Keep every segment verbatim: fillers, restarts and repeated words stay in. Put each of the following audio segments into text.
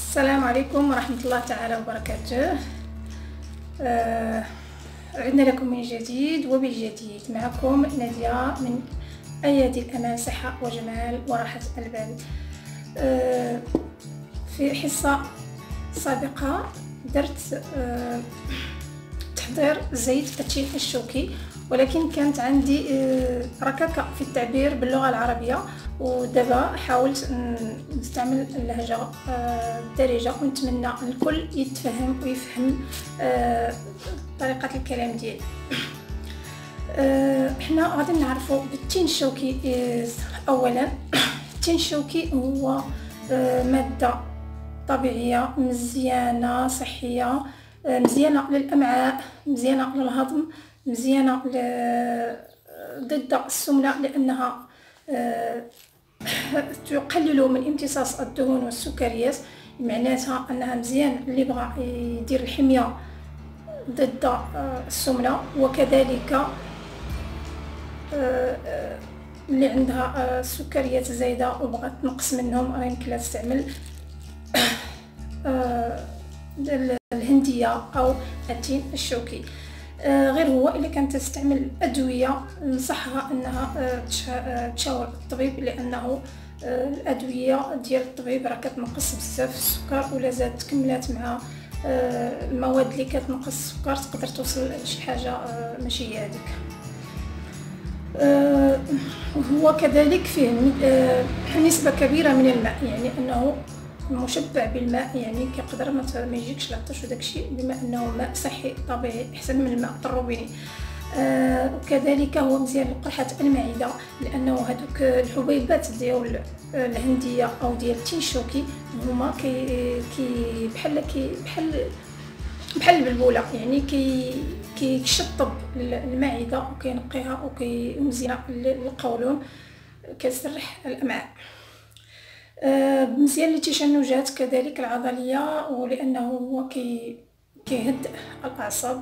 السلام عليكم ورحمة الله تعالى وبركاته. آه عدنا لكم من جديد وبالجديد. معكم نادية من أيادي الأمان، صحة وجمال وراحة البال. آه في حصة سابقة درت آه تحضير زيت التين الشوكي، ولكن كانت عندي آه ركاكة في التعبير باللغة العربية، ودابا حاولت نستعمل اللهجة الدارجة ونتمنى الكل يتفهم ويفهم طريقة الكلام ديالي. احنا غادي نعرفوا بالتين الشوكي. اولا التين الشوكي هو مادة طبيعية مزيانة صحية، مزيانة للأمعاء، مزيانة للهضم، مزيانة ضد السمنة، لأنها تقلل من امتصاص الدهون والسكريات. معناتها انها مزيان اللي بغى يدير الحميه ضد السمنه، وكذلك اللي عندها السكريات زايده وبغات تنقص منهم راه يمكن لها تستعمل الهنديه او التين الشوكي. غير هو الا كانت تستعمل ادويه ننصحها انها تشاور الطبيب، لانه الادويه ديال الطبيب راه كتنقص بزاف السكر، ولا زادت كملات مع المواد اللي كتنقص السكر تقدر توصل لشي حاجه ماشي هي هذيك. هو كذلك فيه نسبه كبيره من الماء، يعني انه مشبع بالماء، يعني كيقدر ما يجيكش العطش وداكشي، بما انه ماء صحي طبيعي احسن من الماء الروبيني. آه وكذلك هو مزيان لقرحه المعده، لانه هذوك الحبيبات ديال الهنديه او ديال التين الشوكي هما كي كي بحال كي بحال بحال البلبوله، يعني كي كيشطب المعده وكينقيها وكيمزينها للقولون، كيسرح الامعاء. آه مزيان للتشنجات كذلك العضليه، ولانه هو كي كيهدئ الاعصاب.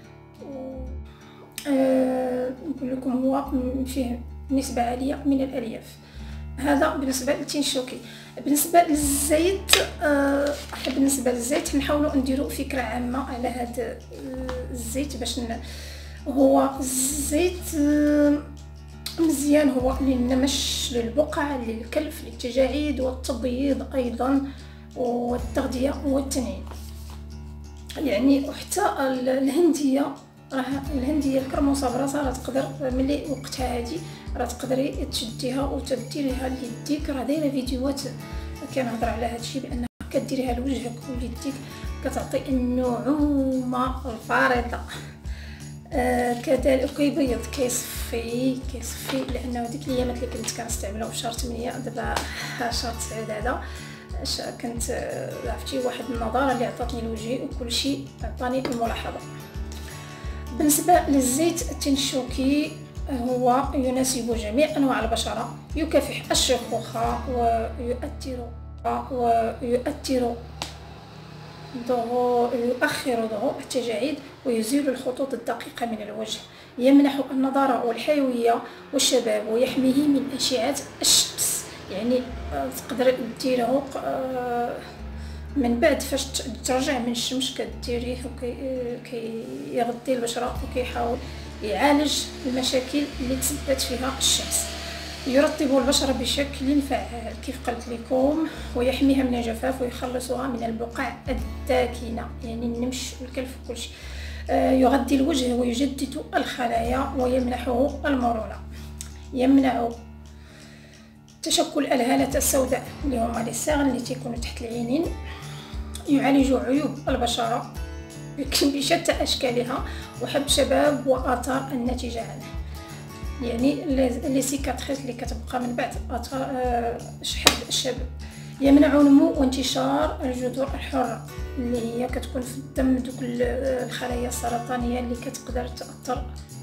آه نقول لكم هو فيه نسبه عاليه من الالياف. هذا بالنسبه للتين الشوكي. بالنسبه للزيت، آه بالنسبه للزيت نحاولوا نديروا فكره عامه على هذا الزيت باش ن... هو الزيت آه مزيان، هو للنمش، للبقع، للكلف، للتجاعيد والتبييض ايضا، والتغذيه والتنعيم. يعني وحتى الهنديه، راه الهنديه الكرموسه براسها راه تقدر ملي وقتها هادي راه تقدري تشديها وتديريها ليديك. راه دايره فيديوهات كنهضر على هادشي، بانها كديريها لوجهك وليديك كتعطي النعومه الفارطه. آه كذلك كيبيض، كيصفي كيصفي لانه ديك الايامات اللي كنت كنستعملها في شهر ثمانية، دابا شهر تسعة هذا كنت عرفتي واحد النظاره اللي عطاتني لوجهي وكلشي عطاني الملاحظه. بالنسبه للزيت التين الشوكي هو يناسب جميع انواع البشره، يكافح الشيخوخه ويؤثر ويؤثر ظهور يؤخر ظهور التجاعيد، ويزيل الخطوط الدقيقه من الوجه، يمنح النضاره والحيويه والشباب، ويحميه من اشعه الشمس. يعني تقدر ديره من بعد فاش ترجع من الشمس كديريه وكيغذي البشره وكيحاول يعالج المشاكل اللي تسببت فيها الشمس. يرطب البشره بشكل فعال كيف قلت لكم، ويحميها من الجفاف ويخلصها من البقع الداكنه، يعني النمش والكلف وكلشي. يغذي الوجه ويجدد الخلايا ويمنحه المرونه، يمنع تشكل الهالة السوداء اللي هما لي ساغن اللي تيكونوا تحت العينين. يعالج عيوب البشرة بشتى أشكالها وحب شباب وآثار الناتجة عنه، يعني لي سيكاتريس اللي كتبقى من بعد آثار حب الشباب. يمنع نمو وانتشار الجذور الحرة اللي هي كتكون في الدم، دوك الخلايا السرطانية اللي كتقدر تأثر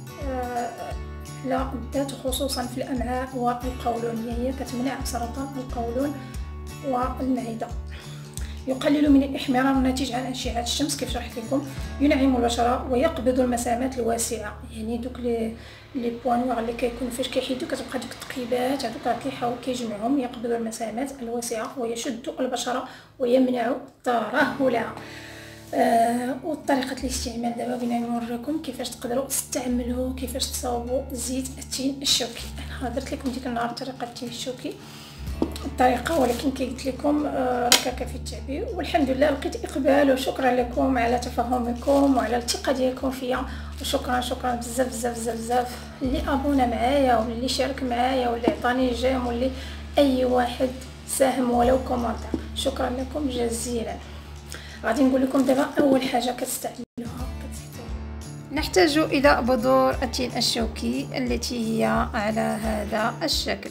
لا الذات، خصوصا في الامعاء والقولون، هي كتمنع سرطان القولون والمعده. يقلل من الاحمرار الناتج عن اشعه الشمس كيف شرحت لكم، ينعم البشره ويقبض المسامات الواسعه. يعني دوك لي لي بوان نوار اللي كيكونوا فاش كيحيدو كتبقى ديك التقيبات هذوك راه كيحاول كيجمعهم، يقبض المسامات الواسعه ويشد البشره ويمنع الترهل. آه وطريقه الاستعمال دابا بغينا نوريكم كيفاش تقدروا تستعملوا، كيفاش تصاوبوا زيت التين الشوكي. انا درت لكم ديك النهار طريقه التين الشوكي الطريقه، ولكن كي قلت لكم آه راه كافي التعبير، والحمد لله لقيت اقبال. وشكرا لكم على تفهمكم وعلى الثقه ديالكم فيا، وشكرا شكرا بزاف بزاف بزاف بزاف اللي ابونا معايا واللي شارك معايا واللي عطاني جيم واللي اي واحد ساهم ولو كومونتير. شكرا لكم جزيلا. غادي نقول لكم دابا اول حاجه كتستعملوها، نحتاج الى بذور التين الشوكي التي هي على هذا الشكل.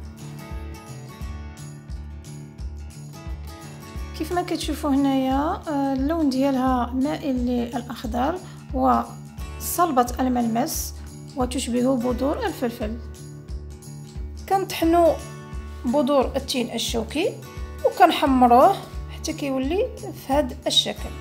كيف ما كتشوفوا هنايا اللون ديالها مائل للاخضر وصلبة الملمس وتشبه بذور الفلفل. كنطحنوا بذور التين الشوكي وكنحمروه حتى كيولي في هذا الشكل.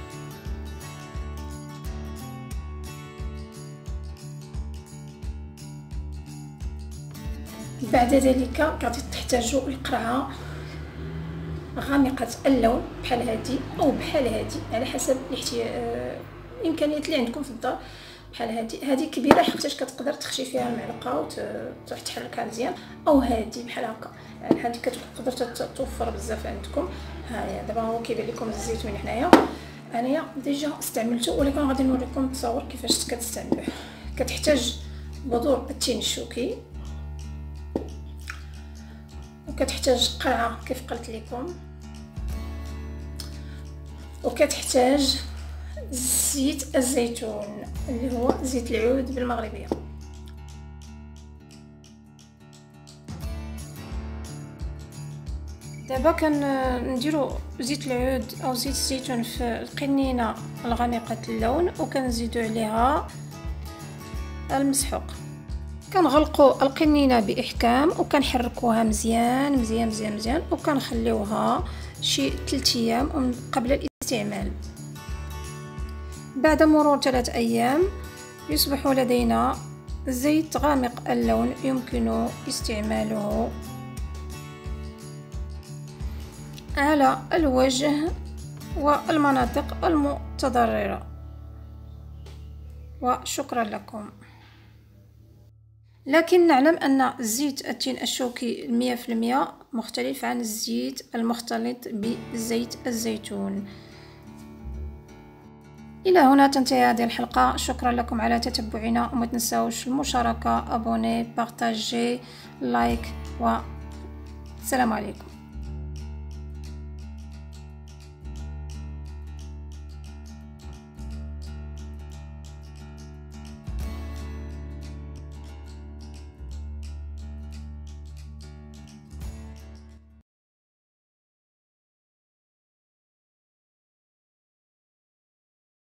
بعد ذلك غادي تحتاجوا القرعه غامقه اللون بحال هذه او بحال هذه على حسب الامكانيات اللي عندكم في الدار. بحال هذه هذه كبيره حيتاش كتقدر تخشي فيها المعلقه وتروح تحركها مزيان، او هذه بحال هكا يعني هذه كتقدر توفر بزاف عندكم. ها دابا هو كيبان لكم الزيت من هنايا، انايا ديجا استعملته ولكن غادي نوريكم التصاور كيفاش كتستعملوه. كتحتاج بذور التين الشوكي، وكتحتاج قرعه كيف قلت لكم، وكتحتاج زيت الزيتون اللي هو زيت العود بالمغربيه. دابا كنديروا زيت العود او زيت الزيتون في القنينه الغامقه اللون وكنزيدوا عليها المسحوق. كنغلقوا القنينه باحكام وكنحركوها مزيان مزيان مزيان مزيان وكنخليوها شي ثلاثة ايام قبل الاستعمال. بعد مرور ثلاث ايام يصبح لدينا زيت غامق اللون يمكن استعماله على الوجه والمناطق المتضررة. وشكرا لكم. لكن نعلم أن زيت التين الشوكي مية في المية مختلف عن الزيت المختلط بزيت الزيتون. إلى هنا تنتهي هذه الحلقة. شكرا لكم على تتبعنا، وما تنساوش المشاركة، أبوني، بارتاجي، لايك، والسلام عليكم.